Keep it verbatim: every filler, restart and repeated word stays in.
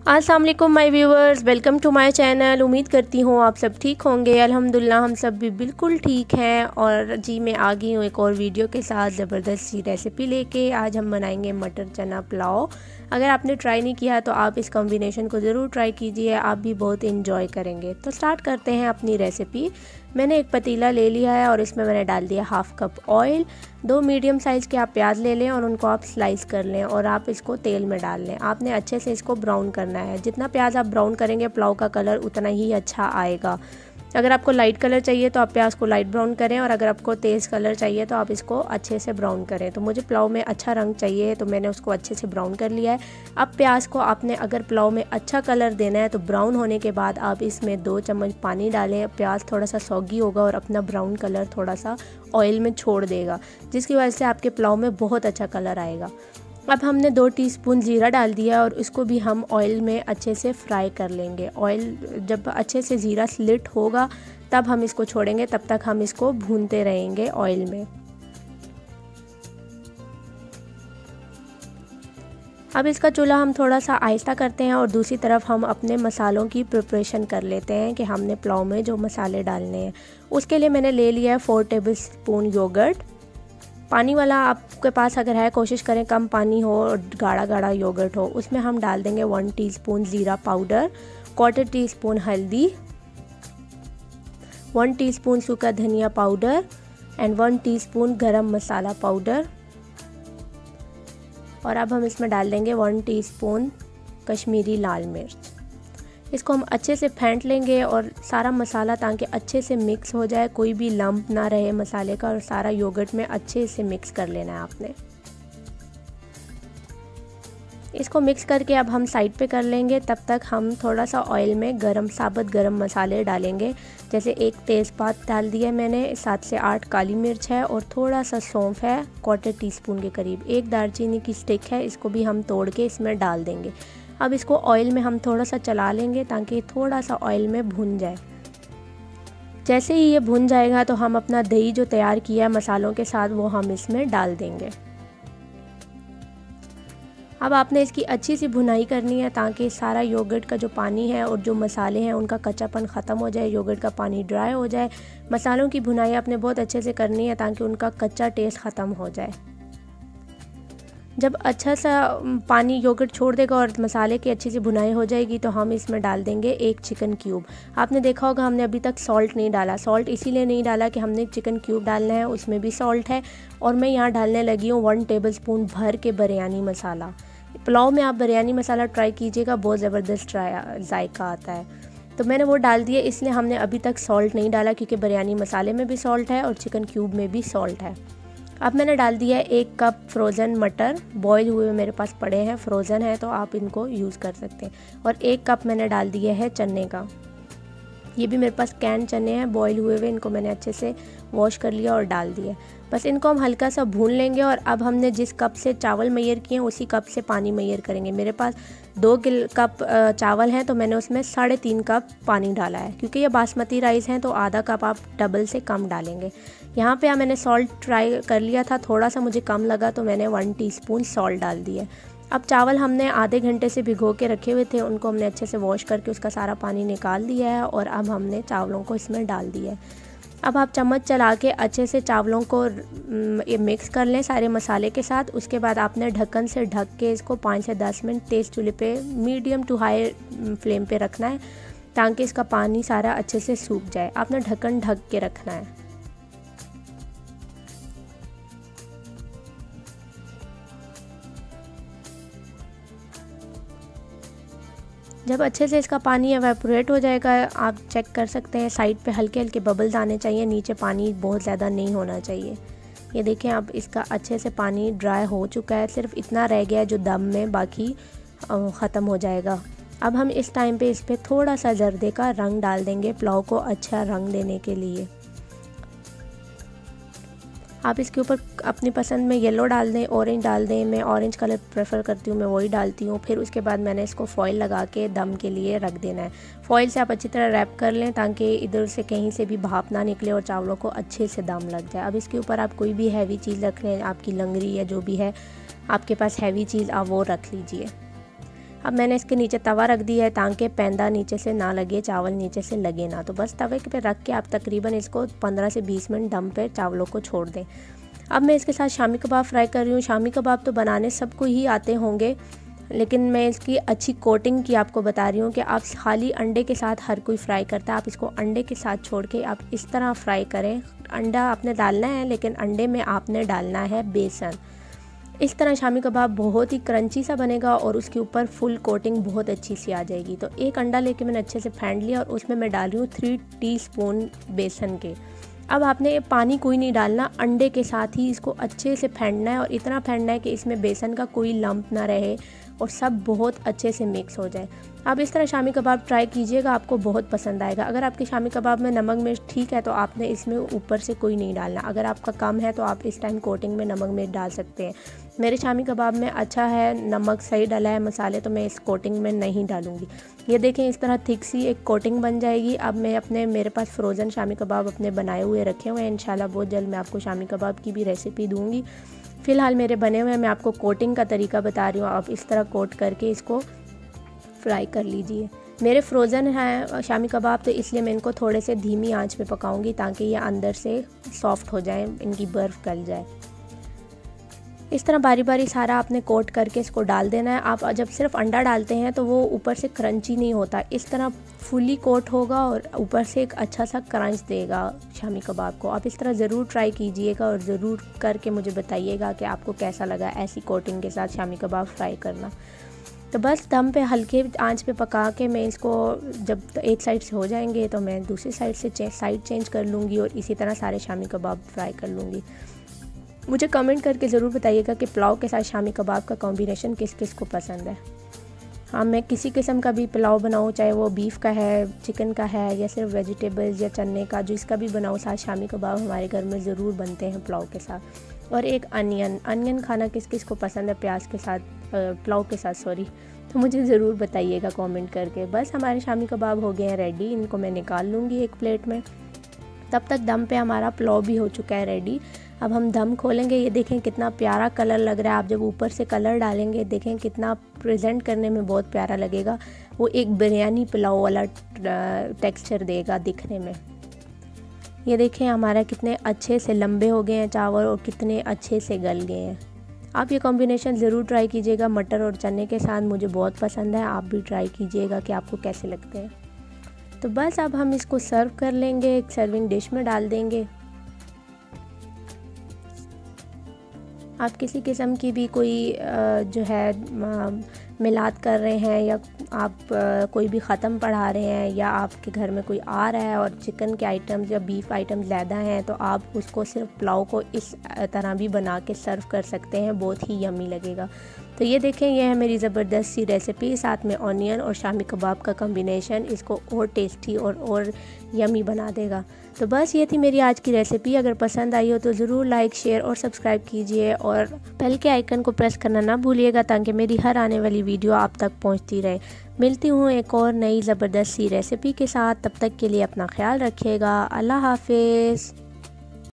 अस्सलाम वालेकुम my viewers, welcome to my channel. उम्मीद करती हूँ आप सब ठीक होंगे। अल्हम्दुलिल्लाह हम सब भी बिल्कुल ठीक हैं। और जी मैं आ गई हूँ एक और वीडियो के साथ ज़बरदस्त सी रेसिपी लेके। आज हम बनाएंगे मटर चना पुलाव। अगर आपने ट्राई नहीं किया तो आप इस कॉम्बिनेशन को ज़रूर ट्राई कीजिए, आप भी बहुत इंजॉय करेंगे। तो स्टार्ट करते हैं अपनी रेसिपी। मैंने एक पतीला ले लिया है और इसमें मैंने डाल दिया हाफ़ कप ऑयल। दो मीडियम साइज़ के आप प्याज ले लें और उनको आप स्लाइस कर लें और आप इसको तेल में डाल लें। आपने अच्छे से इसको ब्राउन करना है। जितना प्याज आप ब्राउन करेंगे पुलाव का कलर उतना ही अच्छा आएगा। अगर आपको लाइट कलर चाहिए तो आप प्याज को लाइट ब्राउन करें, और अगर आपको तेज़ कलर चाहिए तो आप इसको अच्छे से ब्राउन करें। तो मुझे पुलाव में अच्छा रंग चाहिए तो मैंने उसको अच्छे से ब्राउन कर लिया है। अब प्याज को आपने अगर पुलाव में अच्छा कलर देना है तो ब्राउन होने के बाद आप इसमें दो चम्मच पानी डालें। प्याज थोड़ा सा सौगी होगा और अपना ब्राउन कलर थोड़ा सा ऑयल में छोड़ देगा, जिसकी वजह से आपके पुलाव में बहुत अच्छा कलर आएगा। अब हमने दो टीस्पून ज़ीरा डाल दिया और इसको भी हम ऑयल में अच्छे से फ्राई कर लेंगे। ऑयल जब अच्छे से ज़ीरा स्लिट होगा तब हम इसको छोड़ेंगे, तब तक हम इसको भूनते रहेंगे ऑयल में। अब इसका चूल्हा हम थोड़ा सा आहिस्ता करते हैं और दूसरी तरफ हम अपने मसालों की प्रिपरेशन कर लेते हैं कि हमने पुलाव में जो मसाले डालने हैं। उसके लिए मैंने ले लिया है फोर टेबल स्पून योगर्ट। पानी वाला आपके पास अगर है कोशिश करें कम पानी हो और गाढ़ा गाढ़ा योगर्ट हो। उसमें हम डाल देंगे वन टीस्पून ज़ीरा पाउडर, क्वार्टर टी स्पून हल्दी, वन टीस्पून सूखा धनिया पाउडर एंड वन टीस्पून गरम मसाला पाउडर। और अब हम इसमें डाल देंगे वन टीस्पून कश्मीरी लाल मिर्च। इसको हम अच्छे से फेंट लेंगे और सारा मसाला ताकि अच्छे से मिक्स हो जाए, कोई भी लम्प ना रहे मसाले का, और सारा योगर्ट में अच्छे से मिक्स कर लेना है आपने। इसको मिक्स करके अब हम साइड पे कर लेंगे। तब तक हम थोड़ा सा ऑयल में गरम साबुत गरम मसाले डालेंगे। जैसे एक तेज़पात डाल दिया मैंने, सात से आठ काली मिर्च है और थोड़ा सा सौंफ है क्वार्टर टी स्पून के करीब। एक दालचीनी की स्टिक है, इसको भी हम तोड़ के इसमें डाल देंगे। अब इसको ऑयल में हम थोड़ा सा चला लेंगे ताकि थोड़ा सा ऑयल में भुन जाए। जैसे ही ये भुन जाएगा तो हम अपना दही जो तैयार किया है मसालों के साथ वो हम इसमें डाल देंगे। अब आपने इसकी अच्छी सी भुनाई करनी है ताकि सारा योगर्ट का जो पानी है और जो मसाले हैं उनका कच्चापन ख़त्म हो जाए, योगर्ट का पानी ड्राई हो जाए। मसालों की भुनाई आपने बहुत अच्छे से करनी है ताकि उनका कच्चा टेस्ट ख़त्म हो जाए। जब अच्छा सा पानी योगर्ट छोड़ देगा और मसाले की अच्छी सी भुनाई हो जाएगी तो हम इसमें डाल देंगे एक चिकन क्यूब। आपने देखा होगा हमने अभी तक सॉल्ट नहीं डाला। सॉल्ट इसीलिए नहीं डाला कि हमने चिकन क्यूब डालना है, उसमें भी सॉल्ट है। और मैं यहाँ डालने लगी हूँ वन टेबल स्पून भर के बिरयानी मसाला। पुलाव में आप बिरयानी मसाला ट्राई कीजिएगा, बहुत ज़बरदस्त ट्राई जायका आता है। तो मैंने वो डाल दिया, इसलिए हमने अभी तक सॉल्ट नहीं डाला क्योंकि बिरयानी मसाले में भी सॉल्ट है और चिकन क्यूब में भी सॉल्ट है। अब मैंने डाल दिया है एक कप फ्रोज़न मटर। बॉयल हुए मेरे पास पड़े हैं, फ्रोज़न है तो आप इनको यूज़ कर सकते हैं। और एक कप मैंने डाल दिया है चने का। ये भी मेरे पास कैन चने हैं बॉयल हुए हुए, इनको मैंने अच्छे से वॉश कर लिया और डाल दिया। बस इनको हम हल्का सा भून लेंगे। और अब हमने जिस कप से चावल मैयर किए हैं उसी कप से पानी मैयर करेंगे। मेरे पास दो किल कप चावल हैं तो मैंने उसमें साढ़े तीन कप पानी डाला है। क्योंकि ये बासमती राइस हैं तो आधा कप आप डबल से कम डालेंगे। यहाँ पे मैंने सॉल्ट ट्राई कर लिया था, थोड़ा सा मुझे कम लगा तो मैंने वन टीस्पून सॉल्ट डाल दिया। अब चावल हमने आधे घंटे से भिगो के रखे हुए थे, उनको हमने अच्छे से वॉश करके उसका सारा पानी निकाल दिया है और अब हमने चावलों को इसमें डाल दिया है। अब आप चम्मच चला के अच्छे से चावलों को ये मिक्स कर लें सारे मसाले के साथ। उसके बाद आपने ढक्कन से ढक के इसको पाँच से दस मिनट तेज़ चूल्हे पे मीडियम टू हाई फ्लेम पे रखना है ताकि इसका पानी सारा अच्छे से सूख जाए। आपने ढक्कन ढक के रखना है। जब अच्छे से इसका पानी एवेपोरेट हो जाएगा आप चेक कर सकते हैं, साइड पे हल्के हल्के बबल्स आने चाहिए, नीचे पानी बहुत ज़्यादा नहीं होना चाहिए। ये देखें अब इसका अच्छे से पानी ड्राई हो चुका है, सिर्फ इतना रह गया है जो दम में, बाकी ख़त्म हो जाएगा। अब हम इस टाइम पे इस पर थोड़ा सा जर्दे का रंग डाल देंगे पुलाव को अच्छा रंग देने के लिए। आप इसके ऊपर अपनी पसंद में येलो डाल दें, ऑरेंज डाल दें। मैं ऑरेंज कलर प्रेफर करती हूँ, मैं वही डालती हूँ। फिर उसके बाद मैंने इसको फॉइल लगा के दम के लिए रख देना है। फॉइल से आप अच्छी तरह रैप कर लें ताकि इधर से कहीं से भी भाप ना निकले और चावलों को अच्छे से दम लग जाए। अब इसके ऊपर आप कोई भी हैवी चीज़ रख लें, आपकी लंगड़ी या जो भी है आपके पास हैवी चीज़ आप वो रख लीजिए। अब मैंने इसके नीचे तवा रख दिया है ताकि पैंदा नीचे से ना लगे, चावल नीचे से लगे ना। तो बस तवे पे रख के आप तकरीबन इसको पंद्रह से बीस मिनट दम पे चावलों को छोड़ दें। अब मैं इसके साथ शामी कबाब फ्राई कर रही हूँ। शामी कबाब तो बनाने सबको ही आते होंगे, लेकिन मैं इसकी अच्छी कोटिंग की आपको बता रही हूँ कि आप खाली अंडे के साथ हर कोई फ्राई करता है, आप इसको अंडे के साथ छोड़ के आप इस तरह फ्राई करें। अंडा आपने डालना है, लेकिन अंडे में आपने डालना है बेसन। इस तरह शामी कबाब बहुत ही क्रंची सा बनेगा और उसके ऊपर फुल कोटिंग बहुत अच्छी सी आ जाएगी। तो एक अंडा लेके मैंने अच्छे से फेंट लिया और उसमें मैं डाल रही हूँ थ्री टीस्पून बेसन के। अब आपने पानी कोई नहीं डालना, अंडे के साथ ही इसको अच्छे से फेंटना है और इतना फेंटना है कि इसमें बेसन का कोई लंप ना रहे और सब बहुत अच्छे से मिक्स हो जाए। आप इस तरह शामी कबाब ट्राई कीजिएगा, आपको बहुत पसंद आएगा। अगर आपके शामी कबाब में नमक मिर्च ठीक है तो आपने इसमें ऊपर से कोई नहीं डालना। अगर आपका कम है तो आप इस टाइम कोटिंग में नमक मिर्च डाल सकते हैं। मेरे शामी कबाब में अच्छा है, नमक सही डाला है, मसाले, तो मैं इस कोटिंग में नहीं डालूँगी। ये देखें इस तरह थिक सी एक कोटिंग बन जाएगी। अब मैं अपने मेरे पास फ्रोज़न शामी कबाब अपने बनाए हुए रखे हुए हैं। इंशाल्लाह बहुत जल्द मैं आपको शामी कबाब की भी रेसिपी दूँगी। फ़िलहाल मेरे बने हुए हैं, मैं आपको कोटिंग का तरीका बता रही हूँ। आप इस तरह कोट करके इसको फ्राई कर लीजिए। मेरे फ्रोज़न हैं शामी कबाब, तो इसलिए मैं इनको थोड़े से धीमी आंच पे पकाऊंगी ताकि ये अंदर से सॉफ़्ट हो जाए, इनकी बर्फ़ गल जाए। इस तरह बारी बारी सारा आपने कोट करके इसको डाल देना है। आप जब सिर्फ अंडा डालते हैं तो वो ऊपर से क्रंची नहीं होता, इस तरह फुली कोट होगा और ऊपर से एक अच्छा सा क्रंच देगा शामी कबाब को। आप इस तरह ज़रूर ट्राई कीजिएगा और ज़रूर करके मुझे बताइएगा कि आपको कैसा लगा ऐसी कोटिंग के साथ शामी कबाब फ्राई करना। तो बस दम पे हल्के आंच पे पका के मैं इसको, जब एक साइड से हो जाएंगे तो मैं दूसरी साइड से चे, साइड चेंज कर लूँगी और इसी तरह सारे शामी कबाब फ्राई कर लूँगी। मुझे कमेंट करके ज़रूर बताइएगा कि पुलाव के साथ शामी कबाब का कॉम्बिनेशन किस किस को पसंद है। हाँ, मैं किसी किस्म का भी पुलाव बनाऊँ, चाहे वो बीफ का है, चिकन का है या सिर्फ वेजिटेबल्स या चने का, जो इसका भी बनाऊँ, साथ शामी कबाब हमारे घर में ज़रूर बनते हैं पुलाव के साथ। और एक अनियन अनियन खाना किस किस को पसंद है प्याज के साथ, पुलाव के साथ सॉरी, तो मुझे ज़रूर बताइएगा कमेंट करके। बस हमारे शामी कबाब हो गए हैं रेडी, इनको मैं निकाल लूँगी एक प्लेट में। तब तक दम पे हमारा पुलाव भी हो चुका है रेडी। अब हम दम खोलेंगे। ये देखें कितना प्यारा कलर लग रहा है। आप जब ऊपर से कलर डालेंगे देखें कितना प्रेजेंट करने में बहुत प्यारा लगेगा। वो एक बिरयानी पुलाव वाला टेक्सचर देगा दिखने में। ये देखें हमारा कितने अच्छे से लंबे हो गए हैं चावल और कितने अच्छे से गल गए हैं। आप ये कॉम्बिनेशन ज़रूर ट्राई कीजिएगा मटर और चने के साथ, मुझे बहुत पसंद है। आप भी ट्राई कीजिएगा कि आपको कैसे लगते हैं। तो बस अब हम इसको सर्व कर लेंगे, एक सर्विंग डिश में डाल देंगे। आप किसी किस्म की भी कोई जो है मिलाद कर रहे हैं या आप कोई भी ख़त्म पढ़ा रहे हैं या आपके घर में कोई आ रहा है और चिकन के आइटम्स या बीफ आइटम्स ज़्यादा हैं तो आप उसको सिर्फ पुलाव को इस तरह भी बना के सर्व कर सकते हैं, बहुत ही यम्मी लगेगा। तो ये देखें, ये है मेरी ज़बरदस्त सी रेसिपी, साथ में ऑनियन और शामी कबाब का कॉम्बिनेशन इसको और टेस्टी और और यम्मी बना देगा। तो बस ये थी मेरी आज की रेसिपी। अगर पसंद आई हो तो ज़रूर लाइक शेयर और सब्सक्राइब कीजिए और बेल के आइकन को प्रेस करना ना भूलिएगा ताकि मेरी हर आने वाली वीडियो आप तक पहुंचती रहे। मिलती हूँ एक और नई ज़बरदस्त सी रेसिपी के साथ, तब तक के लिए अपना ख्याल रखिएगा। अल्लाह हाफिज़।